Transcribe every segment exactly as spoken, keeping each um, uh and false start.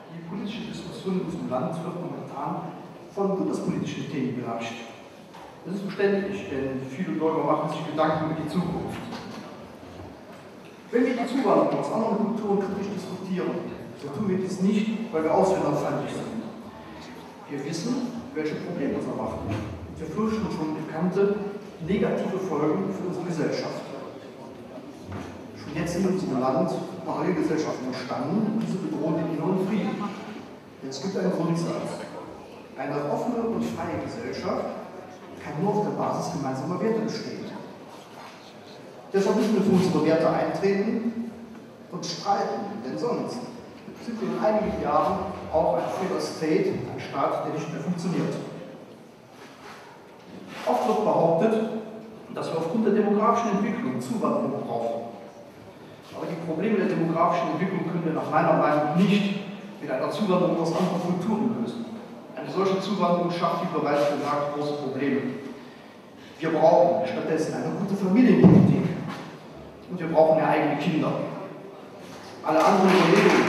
Die politische Diskussion in unserem Land wird momentan von bundespolitischen Themen beherrscht. Das ist verständlich, denn viele Bürger machen sich Gedanken über die Zukunft. Wenn wir die Zuwanderung aus anderen Kulturen kritisch diskutieren, so tun wir dies nicht, weil wir ausländerfeindlich sind. Wir wissen, welche Probleme uns erwarten. Wir fürchten schon bekannte negative Folgen für unsere Gesellschaft. Schon jetzt sind in unserem Land neue Gesellschaften entstanden und diese bedrohen den inneren Frieden. Denn es gibt einen Grundsatz. Eine offene und freie Gesellschaft kann nur auf der Basis gemeinsamer Werte bestehen. Deshalb müssen wir für unsere Werte eintreten und streiten, denn sonst sind wir in einigen Jahren auch ein Failed State, ein Staat, der nicht mehr funktioniert. Oft wird behauptet, dass wir aufgrund der demografischen Entwicklung Zuwanderung brauchen. Aber die Probleme der demografischen Entwicklung können wir nach meiner Meinung nicht mit einer Zuwanderung aus anderen Kulturen lösen. Eine solche Zuwanderung schafft, wie bereits gesagt, große Probleme. Wir brauchen stattdessen eine gute Familienpolitik und wir brauchen ja eigene Kinder. Alle anderen Überlegungen,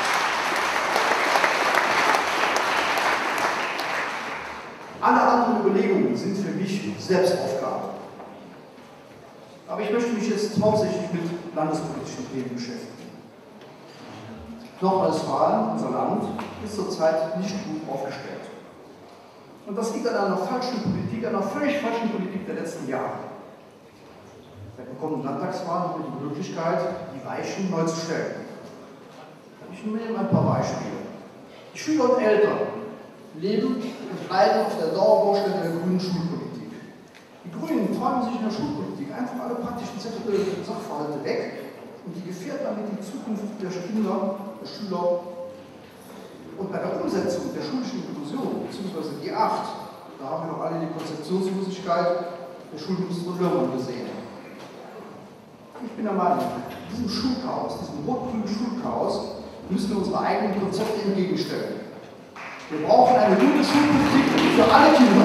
alle anderen Überlegungen sind für mich Selbstaufgabe. Aber ich möchte mich jetzt hauptsächlich mit landespolitischen Themen beschäftigen. Nordrhein-Westfalen, unser Land, ist zurzeit nicht gut aufgestellt. Und das liegt an einer falschen Politik, einer völlig falschen Politik der letzten Jahre. Bei den kommenden Landtagswahlen haben wir die Möglichkeit, die Weichen neu zu stellen. Ich nehme ein paar Beispiele. Die Schüler und Eltern leben und leiden auf der Dauerbaustelle der grünen Schulpolitik. Die Grünen träumen sich in der Schulpolitik einfach alle praktischen Sachverhalte weg und die gefährden damit die Zukunft der Kinder, der Schüler. Und bei der Umsetzung der schulischen Inklusion, beziehungsweise G acht, da haben wir noch alle die Konzeptionslosigkeit der Schulministerin Löhrmann gesehen. Ich bin der Meinung, diesem Schulchaos, diesem rot-grünen Schulchaos, müssen wir unsere eigenen Konzepte entgegenstellen. Wir brauchen eine gute Schulpolitik für alle Kinder.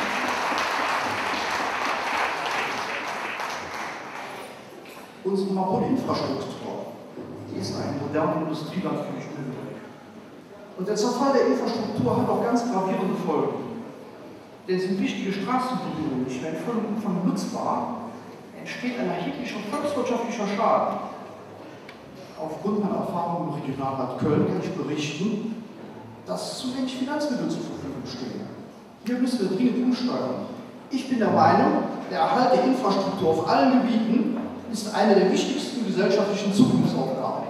Unsere marode Infrastruktur, die ist ein modernes Industrieland für mich nötig. Und der Zerfall der Infrastruktur hat auch ganz gravierende Folgen. Denn sind wichtige Straßenverbindungen nicht mehr in vollem Umfang nutzbar, entsteht ein erheblicher volkswirtschaftlicher Schaden. Aufgrund meiner Erfahrung im Regionalrat Köln kann ich berichten, dass zu wenig Finanzmittel zur Verfügung stehen. Hier müssen wir dringend umsteuern. Ich bin der Meinung, der Erhalt der Infrastruktur auf allen Gebieten ist eine der wichtigsten gesellschaftlichen Zukunftsaufgaben.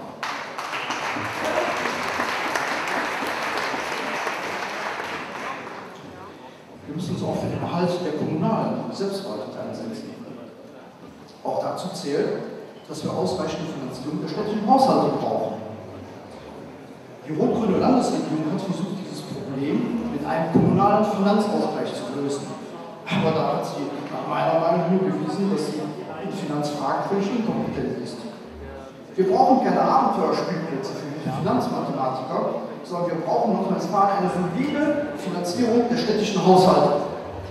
Wir müssen uns auch für den Erhalt der kommunalen Selbstverwaltung einsetzen. Auch dazu zählt, dass wir ausreichende Finanzierung der städtischen Haushalte brauchen. Die rot-grüne Landesregierung hat versucht, dieses Problem mit einem kommunalen Finanzausgleich zu lösen. Aber da hat sie nach meiner Meinung nur bewiesen, dass sie in Finanzfragen völlig inkompetent ist. Wir brauchen keine Abenteuerspielplätze für die Finanzmathematiker, sondern wir brauchen in Nordrhein-Westfalen eine solide Finanzierung der städtischen Haushalte.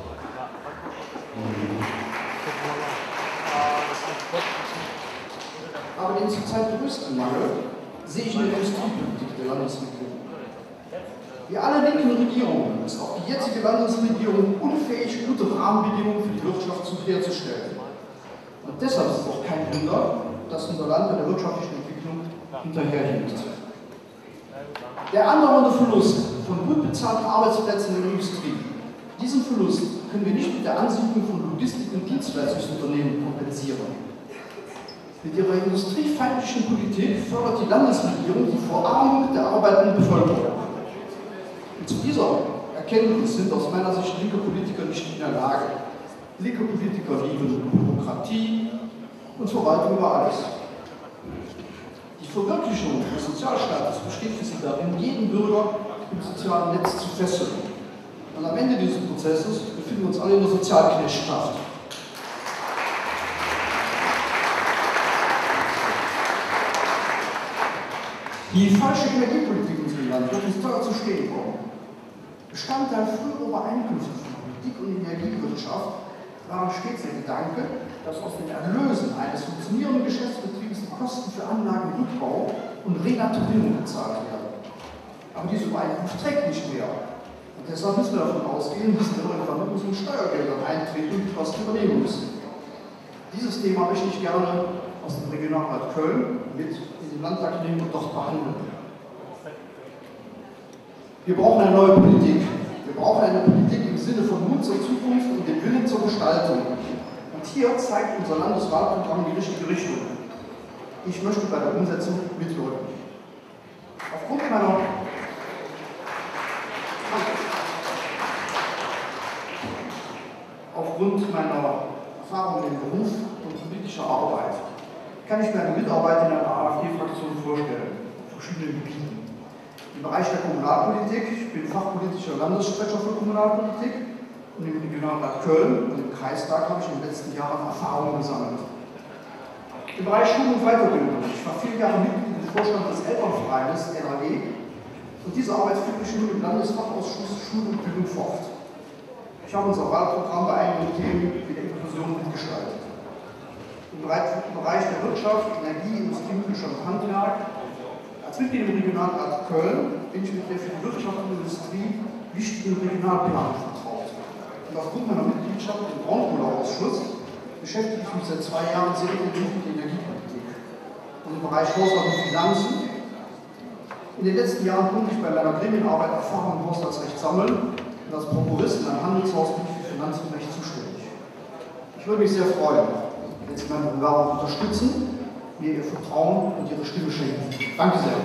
Aber den zurzeit größten Mangel sehe ich in der Industriepolitik der Landesregierung. Wie alle linken Regierungen ist auch die jetzige Landesregierung unfähig, gute Rahmenbedingungen für die Wirtschaft herzustellen. Und deshalb ist es auch kein Wunder, dass unser Land bei der wirtschaftlichen Entwicklung hinterherhinkt. Der andauernde Verlust von gut bezahlten Arbeitsplätzen in der Industrie, diesen Verlust können wir nicht mit der Ansiedlung von Logistik- und Dienstleistungsunternehmen kompensieren. Mit ihrer industriefeindlichen Politik fördert die Landesregierung die Verarmung der arbeitenden Bevölkerung. Und zu dieser Erkenntnis sind aus meiner Sicht linke Politiker nicht in der Lage. Linke Politiker lieben Bürokratie und Verwaltung über alles. Die Verwirklichung des Sozialstaates besteht für sie darin, jeden Bürger im sozialen Netz zu fesseln. Und am Ende dieses Prozesses befinden wir uns alle in der Sozialknechtschaft. Die falsche Energiepolitik in unserem Land wird uns teuer zu stehen kommen. Bestandteil früherer Übereinkünfte von Politik und Energiewirtschaft war stets der Gedanke, dass aus den Erlösen eines funktionierenden Geschäftsbetriebes die Kosten für Anlagenrückbau und Renaturierung bezahlt werden. Aber diese Einkunft trägt nicht mehr. Und deshalb müssen wir davon ausgehen, dass wir irgendwann mit unseren Steuergeldern eintreten und die Kosten übernehmen müssen. Dieses Thema möchte ich gerne aus dem Regionalrat Köln mit in den Landtag nehmen und dort behandeln. Wir brauchen eine neue Politik. Wir brauchen eine Politik im Sinne von Mut zur Zukunft und dem Willen zur Gestaltung. Und hier zeigt unser Landeswahlprogramm die richtige Richtung. Ich möchte bei der Umsetzung mitwirken. Aufgrund meiner, aufgrund meiner Erfahrung im Beruf und politischer Arbeit kann ich mir eine Mitarbeit in einer AfD-Fraktion vorstellen, auf verschiedenen Gebieten. Im Bereich der Kommunalpolitik, ich bin fachpolitischer Landessprecher für Kommunalpolitik und im Regionalrat Köln und im Kreistag habe ich in den letzten Jahren Erfahrungen gesammelt. Im Bereich Schule und Weiterbildung, ich war vier Jahre Mitglied im Vorstand des Elternvereines N R W und diese Arbeit führe ich nun im Landesfachausschuss Schule und Bildung fort. Ich habe unser Wahlprogramm bei einigen Themen wie der Inklusion mitgestaltet. Im Bereich der Wirtschaft, Energie, Industrie, Mittelstand und Handwerk. Als Mitglied im Regionalrat Köln bin ich mit der für die Wirtschaft und Industrie wichtigen Regionalplanung vertraut. Und aufgrund meiner Mitgliedschaft im Braunkohleausschuss beschäftige ich mich seit zwei Jahren sehr intensiv mit der Energiepolitik. Und im Bereich Haushalt und Finanzen. In den letzten Jahren konnte ich bei meiner Gremienarbeit Erfahrung im Haushaltsrecht sammeln und als Prokurist in einem Handelshaus bin ich für Finanzen und Recht zuständig. Ich würde mich sehr freuen, wenn Sie meine Bewerbung unterstützen, mir Ihr Vertrauen und Ihre Stimme schenken. Danke sehr.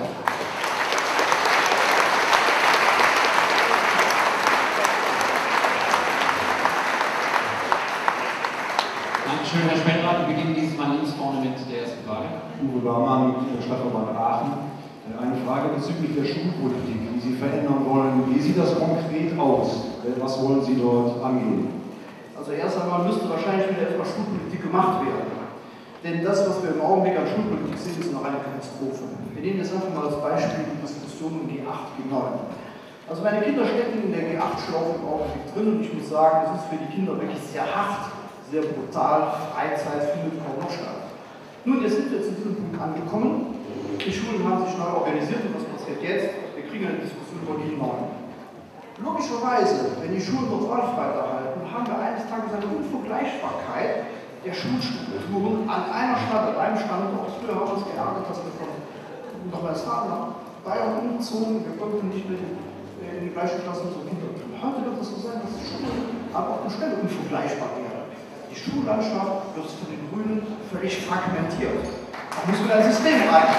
Dankeschön, Herr Spendler. Wir beginnen dieses Mal links vorne mit der ersten Frage. Uwe Barmann, Stadtverband Aachen. Eine Frage bezüglich der Schulpolitik, die Sie verändern wollen. Wie sieht das konkret aus? Was wollen Sie dort angehen? Also erst einmal müsste wahrscheinlich wieder etwas Schulpolitik gemacht werden. Denn das, was wir im Augenblick an Schulpolitik sehen, ist noch eine Katastrophe. Wir nehmen jetzt einfach mal als Beispiel die Diskussion um G acht, G neun. Also meine Kinder stecken in der G acht-Schlaufe im Augenblick drin und ich muss sagen, das ist für die Kinder wirklich sehr hart, sehr brutal, Freizeit findet kaum noch statt. Nun, jetzt sind wir zu diesem Punkt angekommen. Die Schulen haben sich neu organisiert und was passiert jetzt? Wir kriegen eine Diskussion über G neun. Logischerweise, wenn die Schulen dort aufrechterhalten, haben wir eines Tages eine Unvergleichbarkeit der Schulstrukturen an einer Stadt, an einem Standort. Früher haben wir uns geärgert, dass wir von Nordrhein-Westfalen nach Bayern umgezogen, wir konnten nicht mehr in die gleiche Klasse unsere Kinder tun. Heute wird es so sein, dass die Schulen an Ort und Stelle unvergleichbar werden. Die Schullandschaft wird von den Grünen völlig fragmentiert. Da muss wieder ein System rein.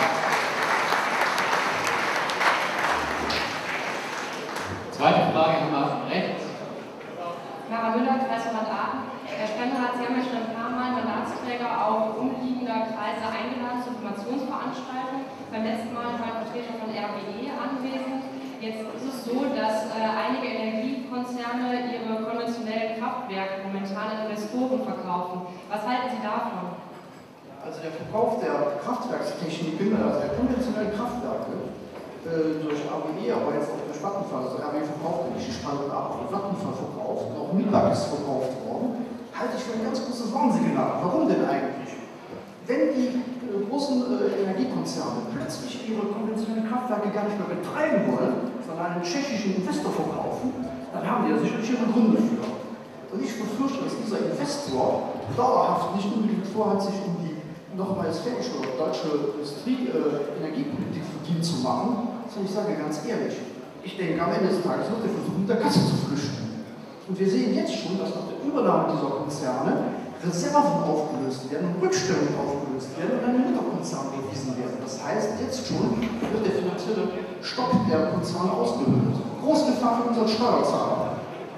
Zweite Frage haben wir rechts. Mara Müller, Kreisverband Aachen. Herr Spendler, Sie haben ja schon ein paar Mal Mandatsträger auch umliegender Kreise eingeladen zu Informationsveranstaltungen. Beim letzten Mal war ein Vertreter von R W E anwesend. Jetzt ist es so, dass äh, einige Energiekonzerne ihre konventionellen Kraftwerke momentan an Investoren verkaufen. Was halten Sie davon? Also der Verkauf der Kraftwerkstechniken, also der konventionellen Kraftwerke, äh, durch R W E, aber jetzt auch durch Vattenfall, also R W E verkauft nicht, die Spannung ab, Vattenfall verkauft, auch Mittag ist verkauft worden, halte ich für ein ganz großes Warnsignal. Warum denn eigentlich? Wenn die äh, großen äh, Energiekonzerne plötzlich ihre konventionellen Kraftwerke gar nicht mehr betreiben wollen, sondern einen tschechischen Investor verkaufen, dann haben die ja sicherlich ihre Gründe für. Und ich befürchte, dass dieser Investor dauerhaft nicht unbedingt vorhat, sich um die nochmals fähische deutsche Industrie, äh, Energiepolitik verdient zu machen, sondern ich sage ganz ehrlich, ich denke, am Ende des Tages wird er versuchen, mit der Kasse zu flüchten. Und wir sehen jetzt schon, dass nach der Übernahme dieser Konzerne Reserven aufgelöst werden, Rückstellungen aufgelöst werden und an den Mutterkonzern bewiesen werden. Das heißt, jetzt schon wird der finanzielle Stopp der Konzerne ausgehöhlt. Große Gefahr für unseren Steuerzahler.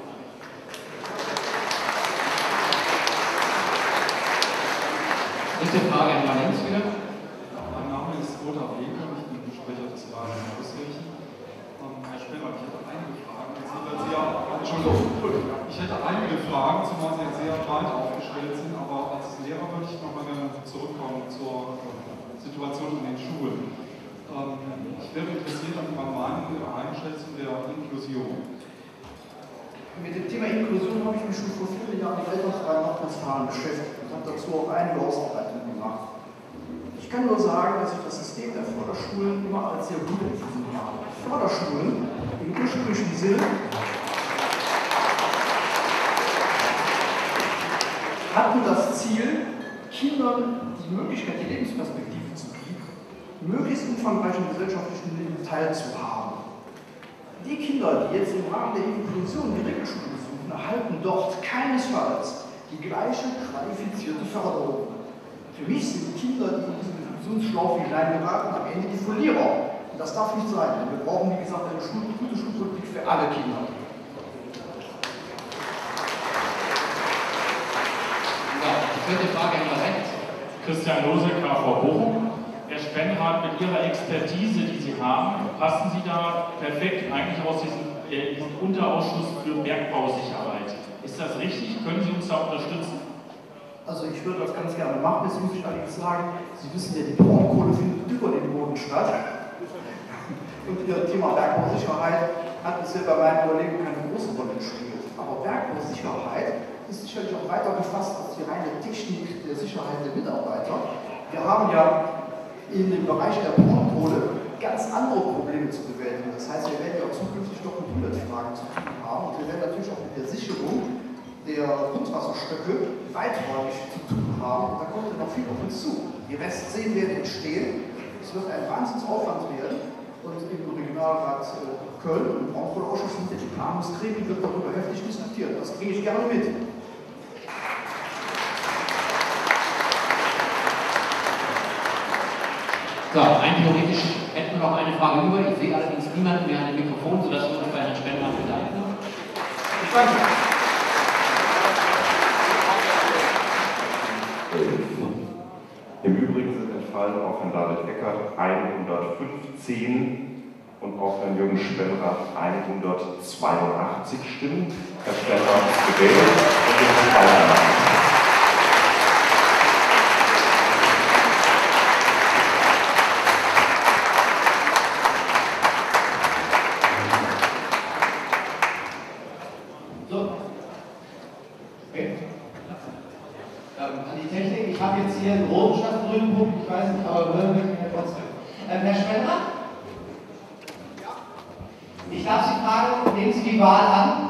Dritte Frage an Valenz wieder. Mein Name ist Lothar Bleker, ich bin Sprecher des Rats in Auskirchen. Herr Spendler, ich hätte einige Fragen. Sie ja, Entschuldigung, ich hätte einige Fragen, zumal Sie jetzt sehr breit aufgestellt sind, aber als Lehrer würde ich noch mal gerne zurückkommen zur Situation in den Schulen. Ich wäre interessiert an Ihrer Meinung, Ihrer Einschätzung der Inklusion. Mit dem Thema Inklusion habe ich mich schon vor vielen Jahren im Elternverein Nordrhein-Westfalen beschäftigt und habe dazu auch einige Ausarbeitungen gemacht. Ich kann nur sagen, dass ich das System der Förderschulen immer als sehr gut empfunden habe. Förderschulen im ursprünglichen Sinne hatten das Ziel, Kindern die Möglichkeit, die Lebensperspektive zu bieten, möglichst umfangreich im gesellschaftlichen Leben teilzuhaben. Die Kinder, die jetzt im Rahmen der Inklusion die Regelschule besuchen, erhalten dort keinesfalls die gleiche qualifizierte Förderung. Für mich sind die Kinder, die in diesen Inklusionsschlaufe hineingeraten, am Ende die Verlierer. Und das darf nicht sein, denn wir brauchen, wie gesagt, eine Schul gute Schulpolitik für alle Kinder. Dritte Frage haben wir rechts. Christian Lose, K V Bochum. Herr Spenrath, mit Ihrer Expertise, die Sie haben, passen Sie da perfekt eigentlich aus diesem, äh, diesem Unterausschuss für Bergbausicherheit. Ist das richtig? Können Sie uns da unterstützen? Also ich würde das ganz gerne machen, jetzt muss ich allerdings sagen, Sie wissen ja, die Braunkohle findet über dem Boden statt. Und Ihr Thema Bergbausicherheit hat bisher bei meinen Überlegungen keine große Rolle gespielt. Aber Bergbausicherheit ist sicherlich auch weiter gefasst als die reine Technik der Sicherheit der Mitarbeiter. Wir haben ja in dem Bereich der Braunkohle ganz andere Probleme zu bewältigen. Das heißt, wir werden ja auch zukünftig noch mit Umweltfragen zu tun haben und wir werden natürlich auch mit der Sicherung der Grundwasserstöcke weiträumig zu tun haben. Und da kommt ja noch viel auf uns zu. Die Restseen werden entstehen. Es wird ein Wahnsinnsaufwand werden. Und im Regionalrat äh, Köln und im Braunkohleausschuss mit den Planungsgremien wird darüber heftig diskutiert. Das bringe ich gerne mit. So, rein theoretisch hätten wir noch eine Frage über. Ich sehe allerdings niemanden mehr an dem Mikrofon, sodass wir uns bei Herrn Spenrath bedanken. Ich danke. Im Übrigen sind entfallen auf Herrn David Eckert hundertfünfzehn und auf Herrn Jürgen Spenrath hundertzweiundachtzig Stimmen. Herr Spenrath ist gewählt und ist weitermachen. Hier einen roten statt einen grünen Punkt, ich weiß nicht, aber hören möchten wir trotzdem. Ähm, Herr Spenrath? Ja. Ich darf Sie fragen, nehmen Sie die Wahl an?